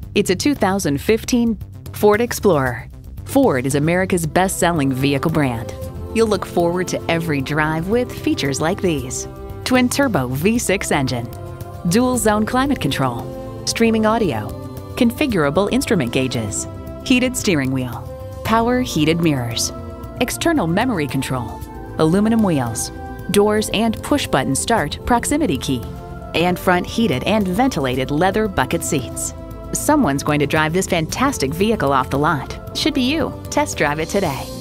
It's a 2015 Ford Explorer. Ford is America's best-selling vehicle brand. You'll look forward to every drive with features like these: twin-turbo V6 engine, dual-zone climate control, streaming audio, configurable instrument gauges, heated steering wheel, power heated mirrors, external memory control, aluminum wheels, doors and push-button start proximity key, and front heated and ventilated leather bucket seats. Someone's going to drive this fantastic vehicle off the lot. Should be you. Test drive it today.